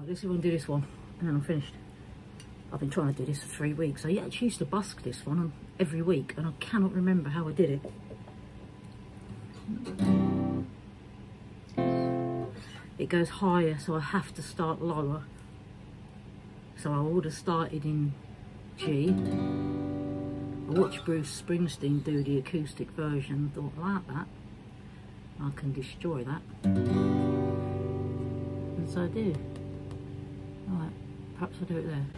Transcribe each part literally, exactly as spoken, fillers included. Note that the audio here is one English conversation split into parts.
this is when I do this one, and then I'm finished. I've been trying to do this for three weeks. I actually used to busk this one every week, and I cannot remember how I did it. It goes higher, so I have to start lower. So I would have started in G. I watched Bruce Springsteen do the acoustic version, thought, I like that. I can destroy that. And so I do. Alright, perhaps I'll do it there.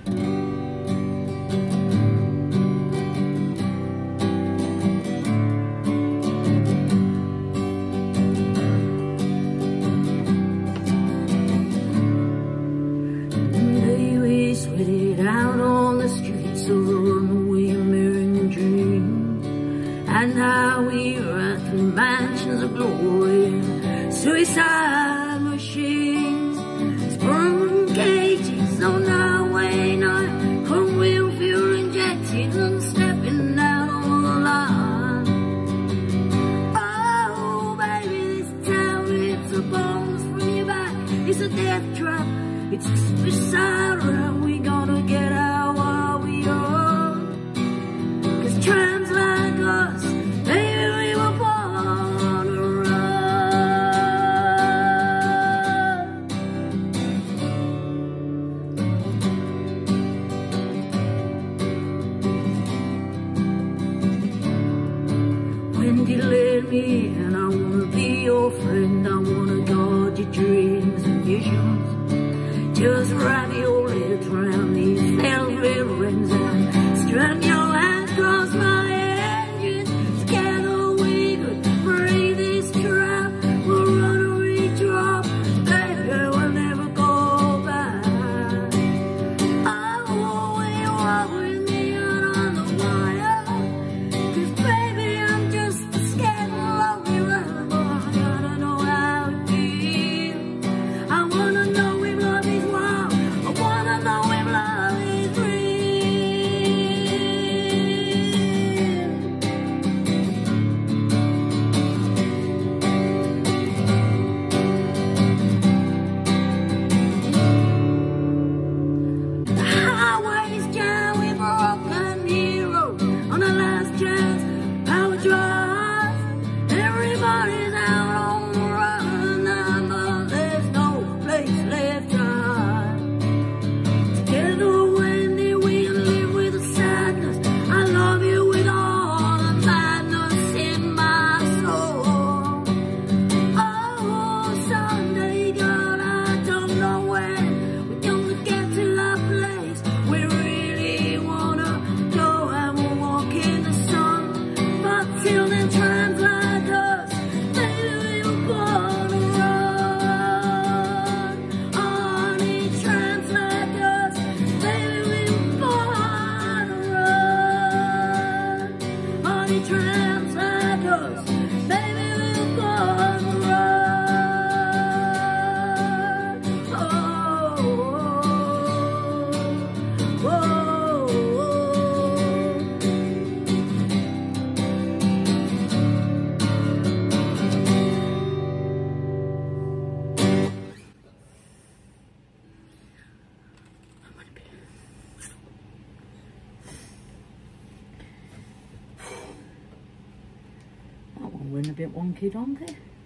And now we run through mansions of glory, suicide machines, sprung cages on our way now, chrome wheel fuel injected and stepping out on the line. Oh baby, this town, it's a bones from your back, it's a death trap, it's a suicide round, we gotta get out while we are, 'cause trams like us, baby, we were born to run. Wendy led me and I wanna be your friend, I wanna guard your dreams and visions. Just wrap your legs round these velvet rings and strap your hands across my engines. Together we could break this trap. We'll run and reach up, baby, we'll never go back. Oh, will you walk with me out on the wire? 'Cause baby, I'm just a scared lonely runner. I gotta know how it feels. I wanna know if love is wild. I wanna know if love is real. The highway's jammed with broken heroes on the last chance power drive. Everybody's out on the run now, but there's no place left to hide. Together, Wendy, we can live with the sadness. I love you with all the madness in my soul. Oh, someday, girl, I don't know when we're gonna get to that place we really wanna go, and we'll walk in the sun. But till then, trams like us, baby, we were born to run. Honey, trams like us, baby, we were born to run. Honey, trams like us, baby, we were born to run. Oh, oh, oh, oh. I'm gonna be... That one went a bit wonky donkey.